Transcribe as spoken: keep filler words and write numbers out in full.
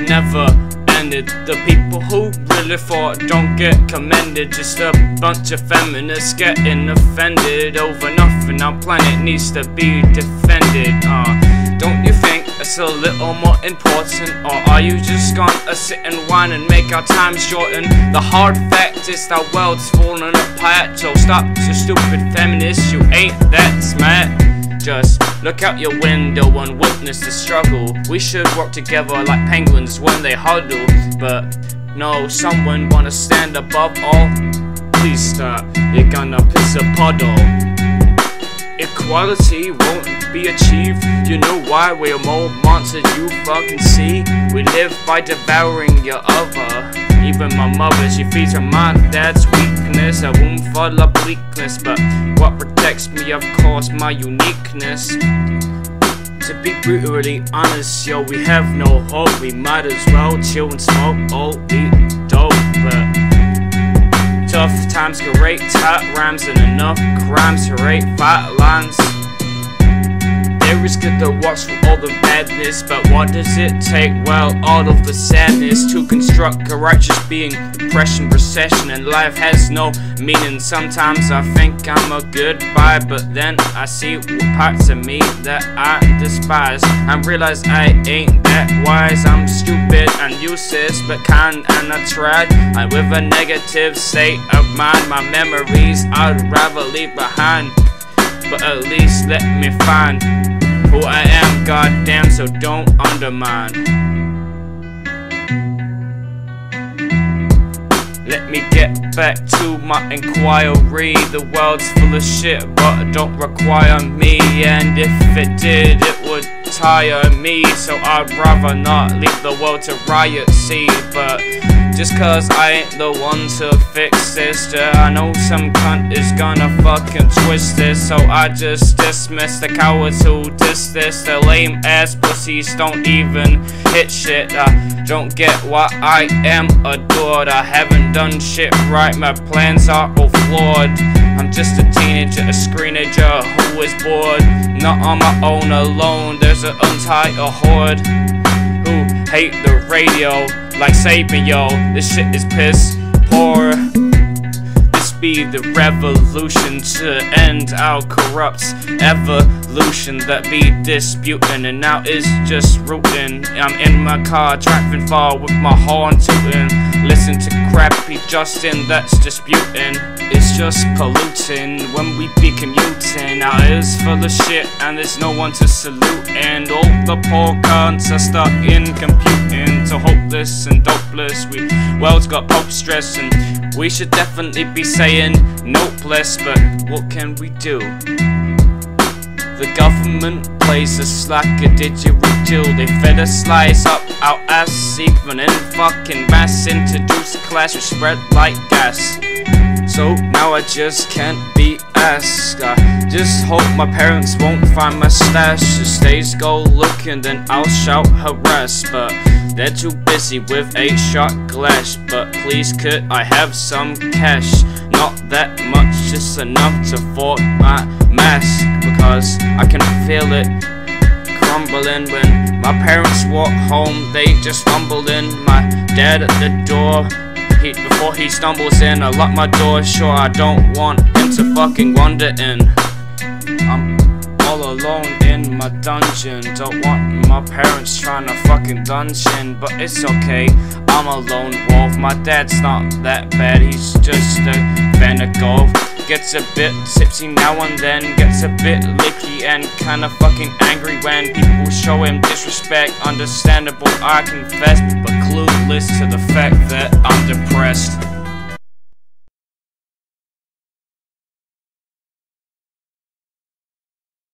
never ended. The people who really fought don't get commended. Just a bunch of feminists getting offended over nothing. Our planet needs to be defended. Uh, don't you think it's a little more important? Or are you just gonna sit and whine and make our time shorten? The hard fact is the world's falling apart. So stop, you stupid feminists, you ain't that smart. Just look out your window and witness the struggle. We should work together like penguins when they huddle. But no, someone wanna stand above all? Please stop, you're gonna piss a puddle. Equality won't be achieved. You know why we're more monsters you fucking see? We live by devouring your other. Even my mother, she feeds her my dad's weakness. A womb full of bleakness. But what protects me, of course, my uniqueness. To be brutally honest, yo, we have no hope. We might as well chill and smoke old eat dope. But tough times create tight rhymes and enough crimes create fight lines. There is good to watch for all the badness, but what does it take? Well, all of the sadness to construct a righteous being. Depression, recession, and life has no meaning. Sometimes I think I'm a good guy, but then I see parts of me that I despise. I realize I ain't that wise. I'm stupid and useless, but kind, and I tried. I'm with a negative state of mind. My memories I'd rather leave behind, but at least let me find who I am, goddamn, so don't undermine. Let me get back to my inquiry. The world's full of shit, but it don't require me. And if it did, it would tire me. So I'd rather not leave the world to riot, see. But just cause I ain't the one to fix this, yeah, I know some cunt is gonna fucking twist this. So I just dismiss the cowards who diss this. The lame ass pussies don't even hit shit. I don't get why I am adored. I haven't done shit right, my plans are all flawed. I'm just a teenager, a screenager who is bored. Not on my own alone, there's an entire horde who hate the radio like Sapien, yo. This shit is piss poor. This be the revolution to end our corrupt evolution that be disputing, and now it's just rooting. I'm in my car driving far with my horn tooting. Listen to crappy Justin that's disputing. It's just polluting when we be commuting. Our ears full of shit and there's no one to salute. And all the poor cunts are stuck in computing. So hopeless and dopeless, we world's got pope stress, and we should definitely be saying nopeless. But what can we do? The government plays us like a didgeridoo. They fed us slice up our ass, even in fucking mass. Introduce a class, we spread like gas. So now I just can't be asked. I just hope my parents won't find my stash. If stays go looking, then I'll shout harass. But they're too busy with a shot glass. But please could I have some cash? Not that much, just enough to afford my mask. Because I can feel it crumbling when my parents walk home. They just rumble in. My dad at the door, he, before he stumbles in, I lock my door. Sure, I don't want him to fucking wander in. I'm all alone in my dungeon. Don't want my parents trying to fucking dungeon, but it's okay, I'm a lone wolf. My dad's not that bad, he's just a fan of golf. Gets a bit tipsy now and then, gets a bit licky and kinda fucking angry when people show him disrespect. Understandable, I confess, but clueless to the fact that